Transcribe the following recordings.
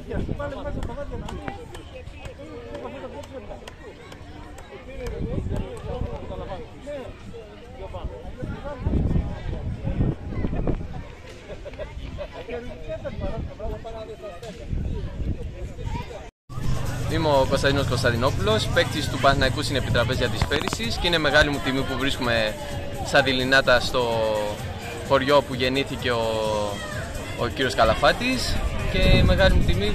Είμαι ο Κωνσταντίνος Κωνσταντινόπουλος, παίκτης του Παναθηναϊκού στην Επιτραπέζια της Πέρυσης και είναι μεγάλη μου τιμή που βρίσκομαι στα Δειλινάτα, στο χωριό που γεννήθηκε ο κύριος Καλαφάτης, και μεγάλη μου τιμή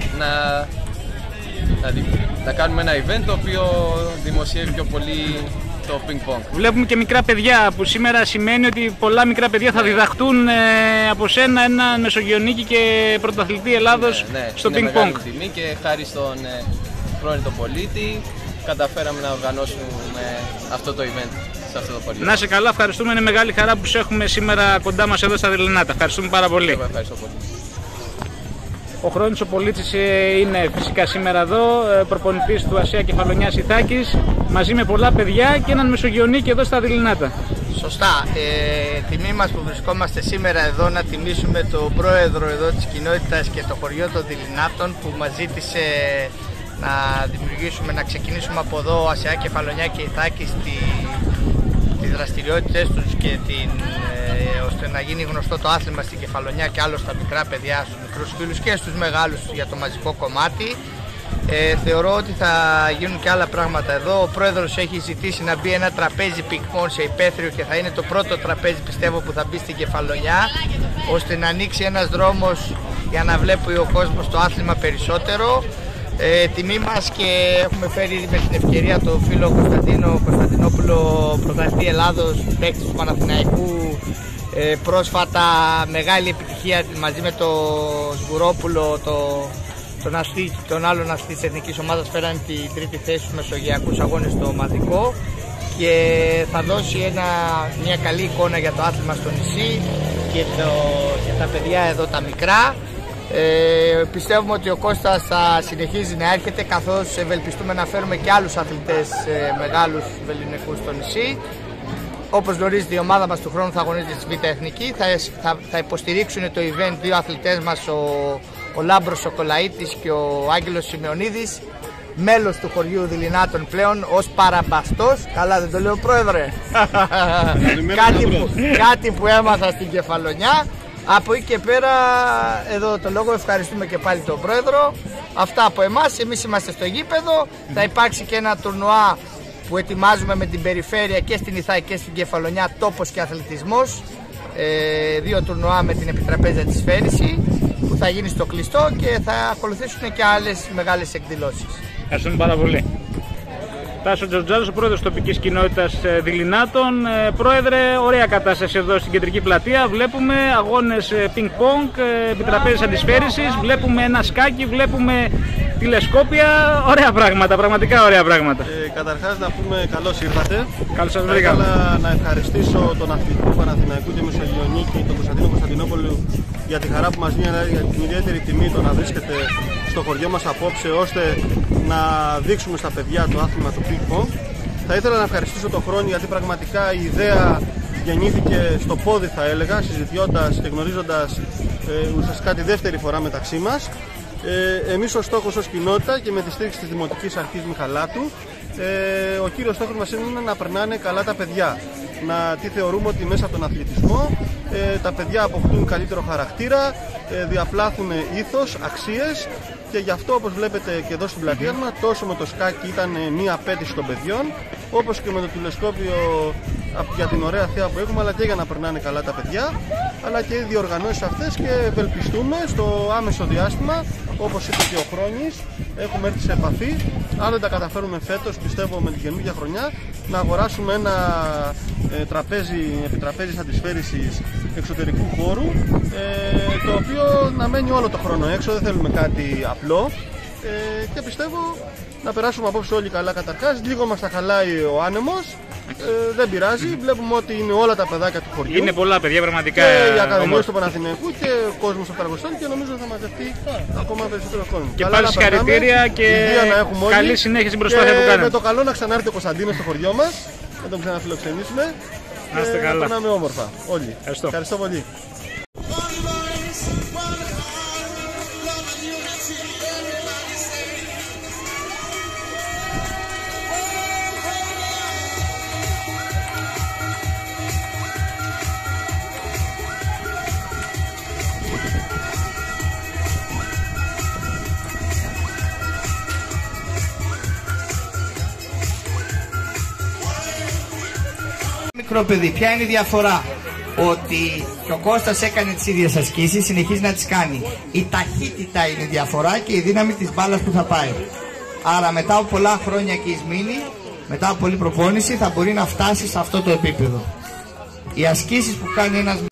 να κάνουμε ένα event το οποίο δημοσιεύει πιο πολύ το ping pong. Βλέπουμε και μικρά παιδιά, που σήμερα σημαίνει ότι πολλά μικρά παιδιά θα διδαχτούν από σένα έναν Μεσογειονίκη και πρωταθλητή Ελλάδος στο ping pong. Είναι μεγάλη μου τιμή και χάρη στον πρώην τον πολίτη καταφέραμε να οργανώσουμε αυτό το event σε αυτό το χωριό. Να είσαι καλά, ευχαριστούμε, είναι μεγάλη χαρά που σε έχουμε σήμερα κοντά μας εδώ στα Δειλινάτα. Ευχαριστούμε πάρα πολύ. Ευχαριστώ πολύ. Ο Χρόνης ο Πολίτσης είναι φυσικά σήμερα εδώ, προπονητής του Ασία Κεφαλονιάς Ιθάκης, μαζί με πολλά παιδιά και έναν Μεσογειονίκη εδώ στα Δειλινάτα. Σωστά. Τιμή μας που βρισκόμαστε σήμερα εδώ να τιμήσουμε τον πρόεδρο εδώ της κοινότητας και το χωριό των Δειλινάτων που μας ζήτησε να ξεκινήσουμε από εδώ Ασία Κεφαλονιά και Ιθάκης τις δραστηριότητες τους και ώστε να γίνει γνωστό το άθλημα στην Κεφαλονιά και άλλο στα μικρά παιδιά, στους μικρούς φίλους και στους μεγάλους για το μαζικό κομμάτι. Θεωρώ ότι θα γίνουν και άλλα πράγματα εδώ. Ο πρόεδρος έχει ζητήσει να μπει ένα τραπέζι πινκ-πονγκ σε υπαίθριο και θα είναι το πρώτο τραπέζι, πιστεύω, που θα μπει στην Κεφαλονιά, ώστε να ανοίξει ένας δρόμος για να βλέπει ο κόσμος το άθλημα περισσότερο. Τιμή μας και έχουμε φέρει με την ευκαιρία το φίλο Κωνσταντίνο Κωνσταντινόπουλο, πρωταθλητή Ελλάδος, παίκτης του Παναθηναϊκού. Πρόσφατα μεγάλη επιτυχία μαζί με τον Σγουρόπουλο, τον άλλον αστή της εθνικής ομάδας, φέραν την τρίτη θέση στους μεσογειακούς αγώνες στο ομαδικό και θα δώσει μια καλή εικόνα για το άθλημα στο νησί και τα παιδιά εδώ τα μικρά. Πιστεύουμε ότι ο Κώστας θα συνεχίζει να έρχεται, καθώς ευελπιστούμε να φέρουμε και άλλους αθλητές μεγάλους βελληνικούς στο νησί. Όπως γνωρίζετε, η ομάδα μας του χρόνου θα αγωνίζεται στη Β' Εθνική. Θα υποστηρίξουν το event δύο αθλητές μας, ο Λάμπρος Σοκολαΐτης και ο Άγγελος Σημεωνίδης, μέλος του χωριού Δειλινάτων πλέον ως παραμπαστός. Καλά δεν το λέω, πρόεδρε? Κάτι που έμαθα στην Κεφαλονιά. Από εκεί και πέρα, εδώ το λόγο, ευχαριστούμε και πάλι τον πρόεδρο. Αυτά από εμάς, εμείς είμαστε στο γήπεδο. Θα υπάρξει και ένα τουρνουά που ετοιμάζουμε με την περιφέρεια και στην Ιθάκη και στην Κεφαλονιά, τόπος και αθλητισμός. Δύο τουρνουά με την Επιτραπέζια της Φέρηση που θα γίνει στο κλειστό και θα ακολουθήσουν και άλλες μεγάλες εκδηλώσεις. Ευχαριστούμε πάρα πολύ. Τάσο Τζορτζάλος, ο πρόεδρος της τοπικής κοινότητας Δειλινάτων. Πρόεδρε, ωραία κατάσταση εδώ στην κεντρική πλατεία. Βλέπουμε αγώνες πινκ-πονγκ, επιτραπέζιες αντισφαίρισης, βλέπουμε ένα σκάκι, βλέπουμε τηλεσκόπια. Ωραία πράγματα, πραγματικά ωραία πράγματα. Καταρχάς να πούμε καλώς ήρθατε. Καλώς σας βρήκαμε. Θα ήθελα να ευχαριστήσω τον αθλητή του Παναθηναϊκού και Μεσογειονίκη, τον Κωνσταντίνο Κωνσταντινόπουλο, για τη χαρά που μας δίνει, για την ιδιαίτερη τιμή το να βρίσκεται στο χωριό μας απόψε, ώστε να δείξουμε στα παιδιά το άθλημα του ping-pong. Θα ήθελα να ευχαριστήσω τον Χρόνο, γιατί πραγματικά η ιδέα γεννήθηκε στο πόδι, θα έλεγα, συζητιώντας και γνωρίζοντας ουσιαστικά τη δεύτερη φορά μεταξύ μας. Εμείς ο στόχος ως κοινότητα και με τη στήριξη της Δημοτικής Αρχής Μιχαλάτου, ο κύριος στόχος μας είναι να περνάνε καλά τα παιδιά. Τι θεωρούμε ότι μέσα από τον αθλητισμό τα παιδιά αποκτούν καλύτερο χαρακτήρα, διαπλάθουν ήθος, αξίες, και γι' αυτό, όπως βλέπετε και εδώ στην πλατεία μας, τόσο με το σκάκι ήταν μία απέτηση των παιδιών, όπως και με το τηλεσκόπιο για την ωραία θέα που έχουμε, αλλά και για να περνάνε καλά τα παιδιά, αλλά και οι διοργανώσεις αυτές, και ευελπιστούμε στο άμεσο διάστημα, όπως είπε και ο Χρόνης, έχουμε έρθει σε επαφή. Αν δεν τα καταφέρουμε φέτος, πιστεύω με την καινούργια χρονιά, να αγοράσουμε ένα τραπέζι, επιτραπέζι αντισφαίρισης εξωτερικού χώρου, το οποίο να μένει όλο το χρόνο έξω, δεν θέλουμε κάτι απλό, και πιστεύω να περάσουμε απόψε όλοι καλά. Καταρχάς, λίγο μας τα χαλάει ο άνεμος, δεν πειράζει, βλέπουμε ότι είναι όλα τα παιδάκια του χωριού. Είναι πολλά παιδιά, πραγματικά. Και οι ακαδημίες του Παναθηναϊκού και ο κόσμος του Καραγοστάνη, και νομίζω θα μαζευτεί ακόμα περισσότερο κόσμο. Και πάλι συγχαρητήρια και καλή συνέχεια στην προσπάθεια που κάνετε. Με το καλό να ξανάρθει ο Κωνσταντίνος στο χωριό μας, να τον ξαναφιλοξενήσουμε. Να είστε καλά. Να περνάμε όμορφα όλοι. Ευχαριστώ πολύ. Μικρό παιδί, ποια είναι η διαφορά? Ότι και ο Κώστας έκανε τις ίδιες ασκήσεις, συνεχίζει να τις κάνει. Η ταχύτητα είναι η διαφορά και η δύναμη της μπάλας που θα πάει. Άρα μετά από πολλά χρόνια και μείνει, μετά από πολλή προπόνηση θα μπορεί να φτάσει σε αυτό το επίπεδο. Οι ασκήσεις που κάνει ένας